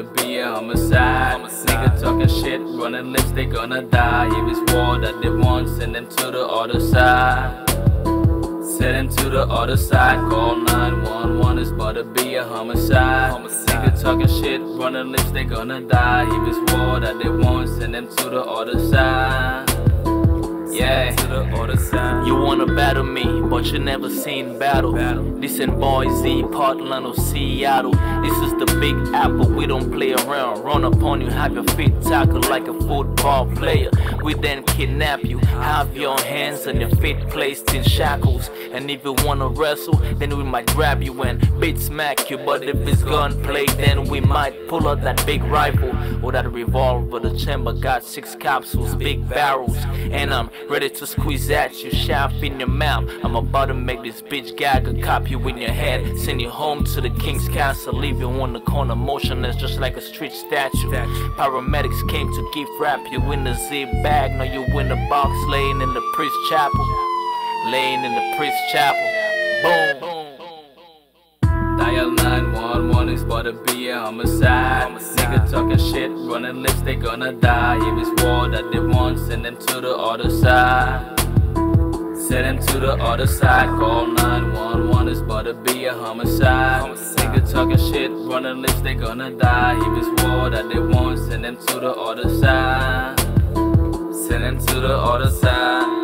to be a homicide. Nigga talking shit, running lips, they gonna die. If it's war that they want, send them to the other side. Send them to the other side. Call 911, it's about to be a homicide. Nigga talking shit, running lips, they gonna die. If it's war that they want, send them to the other side. Yeah, to the other side. You wanna battle me, but you never seen battle. This in Boise, Portland or Seattle. This is the Big Apple, we don't play around. Run up on you, have your feet tackled like a football player. We then kidnap you, have your hands and your feet placed in shackles. And if you wanna wrestle, then we might grab you and beat smack you. But if it's gunplay, then we might pull out that big rifle or that revolver. The chamber got 6 capsules, big barrels, and I'm ready to squeeze at you, shaft in your mouth. I'm about to make this bitch gaggle, cop you in your head, send you home to the king's castle, leave you on the corner motionless just like a street statue. Paramedics came to gift wrap you in a zip bag. Now you in the box, laying in the priest chapel, laying in the priest chapel. Boom. Dial 911, it's about to be a homicide. Nigga talking shit, running lips, they gonna die. If it's war that they want, send them to the other side. Send them to the other side. Call 911, it's about to be a homicide. Nigga talking shit, running lips, they gonna die. If it's war that they want, send them to the other side. Send them to the other side.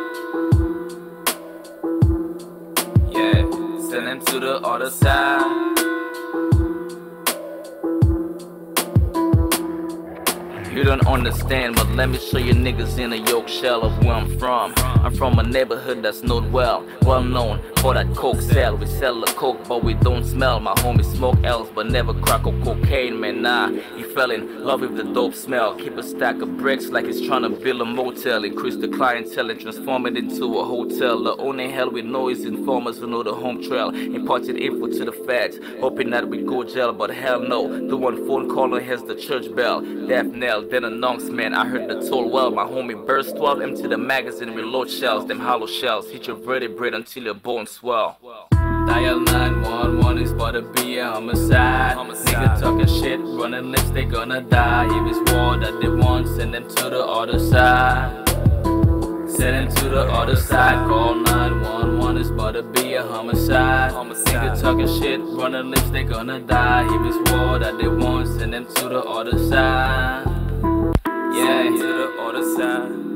Send them to the other side. You don't understand, but let me show you niggas in a yoke shell of where I'm from. I'm from a neighborhood that's known well known for that coke sell. We sell the coke, but we don't smell. My homies smoke L's, but never crack or cocaine, man, nah. He fell in love with the dope smell. Keep a stack of bricks like he's trying to build a motel. Increase the clientele and transform it into a hotel. The only hell we know is informers who know the home trail. Imparted info to the feds, hoping that we go jail, but hell no. The one phone caller has the church bell. Death knell, then announcement. I heard the toll well. My homie burst 12, empty the magazine, reload shells. Them hollow shells hit your vertebrae until your bones swell. Dial 911, it's about to be a homicide. Nigga talking shit, running lips, they gonna die. If it's war that they want, send them to the other side. Send them to the other side. Call 911, it's about to be a homicide. Nigga talking shit, running lips, they gonna die. If it's war that they want, send them to the other side. Yeah, to the other side.